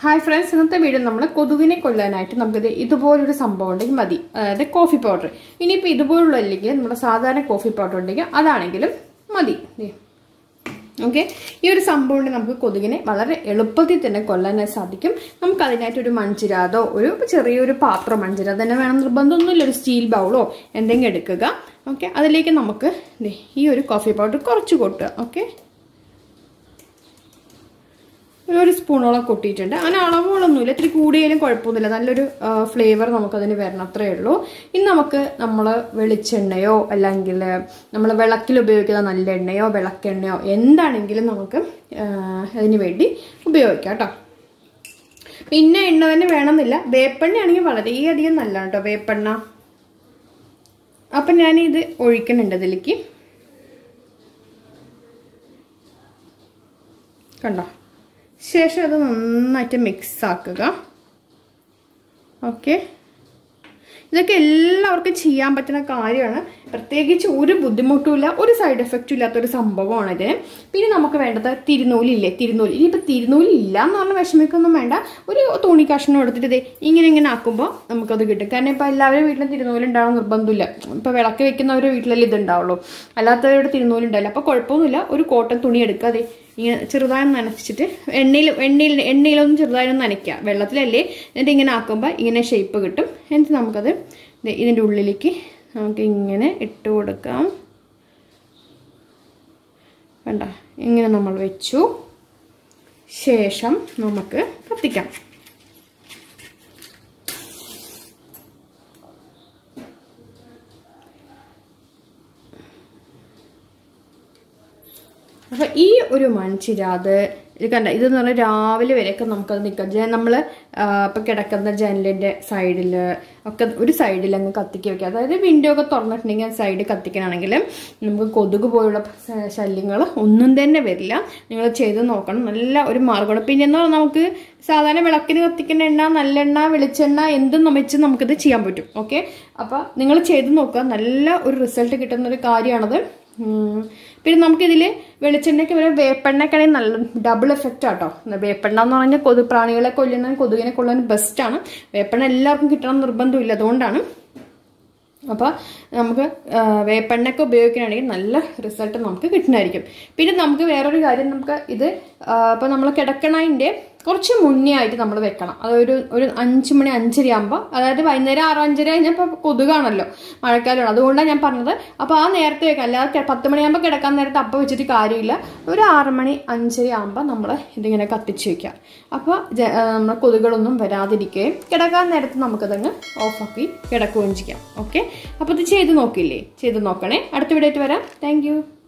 Hi friends, ഇന്നത്തെ video നമ്മൾ കൊതുകിനെ കൊല്ലാനായിട്ട് നമുക്കിത് ഇതുപോലൊരു സംഭവം ഉണ്ടെങ്കിൽ മതി. അതായത് കോഫി പൗഡർ. ഇനിയിപ്പോൾ ഇതുപോലുള്ള അല്ലെങ്കിൽ നമ്മുടെ സാധാരണ കോഫി പൗഡർ ഉണ്ടെങ്കിൽ അതാണെങ്കിലും മതി. ഓക്കെ, ഈ ഒരു സംഭവം കൊണ്ട് നമുക്ക് കൊതുകിനെ വളരെ എളുപ്പത്തിൽ തന്നെ കൊല്ലാനായി സാധിക്കും. നമുക്ക് അതിനായിട്ട് ഒരു മൺചിരാതോ ഒരു ചെറിയൊരു പാത്രം, മൺചിരാത തന്നെ വേണം നിർബന്ധമൊന്നുമില്ല, ഒരു സ്റ്റീൽ ബൗളോ എന്തെങ്കിലും എടുക്കുക. ഓക്കെ, അതിലേക്ക് നമുക്ക് ഈ ഒരു കോഫി പൗഡർ കുറച്ച് കൊട്ടുക. ഓക്കെ, ഒരു സ്പൂണോളം കൊട്ടിയിട്ടുണ്ട്. അങ്ങനെ അളവുകളൊന്നുമില്ല, ഇത്തിരി കൂടിയാലും കുഴപ്പമൊന്നുമില്ല, നല്ലൊരു ഫ്ലേവർ നമുക്കതിന് വരണം, അത്രയേ ഉള്ളൂ. ഇനി നമുക്ക് നമ്മൾ വെളിച്ചെണ്ണയോ അല്ലെങ്കിൽ നമ്മൾ വിളക്കിൽ ഉപയോഗിക്കുന്ന നല്ല എണ്ണയോ വിളക്കെണ്ണയോ എന്താണെങ്കിലും നമുക്ക് അതിന് വേണ്ടി ഉപയോഗിക്കാം കേട്ടോ. പിന്നെ എണ്ണ തന്നെ വേണമെന്നില്ല, വേപ്പെണ്ണ ആണെങ്കിൽ വളരെയധികം നല്ലതാണ് കേട്ടോ വേപ്പെണ്ണ. അപ്പം ഞാനിത് ഒഴിക്കുന്നുണ്ട് ഇതിലേക്ക്, കണ്ടോ. ശേഷം അത് നന്നായിട്ട് മിക്സ് ആക്കുക. ഓക്കെ, ഇതൊക്കെ എല്ലാവർക്കും ചെയ്യാൻ പറ്റുന്ന കാര്യമാണ്, പ്രത്യേകിച്ച് ഒരു ബുദ്ധിമുട്ടുമില്ല, ഒരു സൈഡ് എഫക്റ്റും ഇല്ലാത്തൊരു സംഭവമാണ് ഇത്. പിന്നെ നമുക്ക് വേണ്ടത് തിരുനൂലില്ലേ, തിരുനൂല്. ഇനിയിപ്പോൾ തിരുനൂലില്ല എന്ന് പറഞ്ഞാൽ വിഷമിക്കൊന്നും വേണ്ട, ഒരു തുണി കഷ്ണം എടുത്തിട്ട് ഇങ്ങനെ ആക്കുമ്പോൾ നമുക്കത് കിട്ടും. കാരണം ഇപ്പോൾ എല്ലാവരും വീട്ടിലും തിരുനൂലുണ്ടാവണം നിർബന്ധമില്ല. ഇപ്പോൾ വിളക്ക് വെക്കുന്നവരുടെ വീട്ടിലല്ലേ ഇതുണ്ടാവുള്ളൂ, അല്ലാത്തവരുടെ തിരുനൂലുണ്ടാവില്ല. അപ്പോൾ കുഴപ്പമൊന്നുമില്ല, ഒരു കോട്ടൺ തുണി എടുക്കാതെ ഇങ്ങനെ ചെറുതായി നനച്ചിട്ട് എണ്ണയിലൊന്നും ചെറുതായി നനയ്ക്കുക, വെള്ളത്തിലല്ലേ. എന്നിട്ട് ഇങ്ങനെ ആക്കുമ്പോൾ ഇങ്ങനെ ഷേപ്പ് കിട്ടും. എന്നിട്ട് നമുക്കത് ഇതിൻ്റെ ഉള്ളിലേക്ക് നമുക്ക് ഇങ്ങനെ ഇട്ട് കൊടുക്കാം. വേണ്ട, ഇങ്ങനെ നമ്മൾ വെച്ചു. ശേഷം നമുക്ക് കത്തിക്കാം. അപ്പം ഈ ഒരു മൺചിരാത് ഇത് കണ്ട, ഇതെന്ന് പറഞ്ഞാൽ രാവിലെ വരെയൊക്കെ നമുക്കത് നിൽക്കാം. നമ്മൾ ഇപ്പം കിടക്കുന്ന ജനലിൻ്റെ സൈഡിൽ ഒക്കെ ഒരു സൈഡിൽ അങ്ങ് കത്തിക്കി വെക്കുക. അതായത് വിൻഡോ ഒക്കെ തുറന്നിട്ടുണ്ടെങ്കിൽ സൈഡ് കത്തിക്കണമെങ്കിൽ നമുക്ക് കൊതുക് പോലുള്ള ശല്യങ്ങൾ ഒന്നും തന്നെ വരില്ല. നിങ്ങൾ ചെയ്ത് നോക്കണം, നല്ല ഒരു മാർഗ്ഗമാണ്. പിന്നെ എന്ന് പറഞ്ഞാൽ നമുക്ക് സാധാരണ വിളക്കിന് കത്തിക്കുന്ന എണ്ണ, നല്ലെണ്ണ, വെളിച്ചെണ്ണ എന്തും വെച്ച് നമുക്കിത് ചെയ്യാൻ പറ്റും. ഓക്കെ, അപ്പോൾ നിങ്ങൾ ചെയ്ത് നോക്കുക, നല്ല ഒരു റിസൾട്ട് കിട്ടുന്നൊരു കാര്യമാണത്. പിന്നെ നമുക്കിതിൽ വെളിച്ചെണ്ണയ്ക്ക് വരെ വേപ്പെണ്ണയ്ക്കാണെങ്കിൽ നല്ല ഡബിൾ എഫക്റ്റ് ആട്ടോ. വേപ്പെണ്ണ എന്ന് പറഞ്ഞാൽ പ്രാണികളെ കൊല്ലുന്നതിന്, കൊതുകിനെ കൊല്ലാൻ ബെസ്റ്റാണ്. വേപ്പെണ്ണ എല്ലാവർക്കും കിട്ടണം നിർബന്ധമില്ല, അതുകൊണ്ടാണ്. അപ്പോൾ നമുക്ക് വേപ്പെണ്ണയൊക്കെ ഉപയോഗിക്കുകയാണെങ്കിൽ നല്ല റിസൾട്ട് നമുക്ക് കിട്ടുന്നതായിരിക്കും. പിന്നെ നമുക്ക് വേറൊരു കാര്യം, നമുക്ക് ഇത് ഇപ്പോൾ നമ്മൾ കിടക്കണതിൻ്റെ കുറച്ച് മുന്നേ ആയിട്ട് നമ്മൾ വെക്കണം. അതൊരു 5 മണി 5:30 ആകുമ്പോൾ, അതായത് വൈകുന്നേരം 6-5:30 കഴിഞ്ഞപ്പോൾ കൊതുകാണല്ലോ, മഴക്കാലമാണ്, അതുകൊണ്ടാണ് ഞാൻ പറഞ്ഞത്. അപ്പോൾ ആ നേരത്തെ വെക്കാം, അല്ലാതെ 10 മണിയാകുമ്പോൾ കിടക്കാൻ നേരത്തെ അപ്പം വെച്ചിട്ട് കാര്യമില്ല. ഒരു 6 മണി 5:30 ആകുമ്പോൾ നമ്മൾ ഇതിങ്ങനെ കത്തിച്ച് വയ്ക്കാം. അപ്പോൾ നമ്മൾ കൊതുകുകളൊന്നും വരാതിരിക്കുകയും കിടക്കാൻ നേരത്ത് നമുക്കതങ്ങ് ഓഫാക്കി കിടക്കുകയും ചെയ്യാം. ഓക്കെ, അപ്പോൾ ഇത് ചെയ്ത് നോക്കില്ലേ, ചെയ്ത് നോക്കണേ. അടുത്ത വീഡിയോ ആയിട്ട് വരാം. Thank U.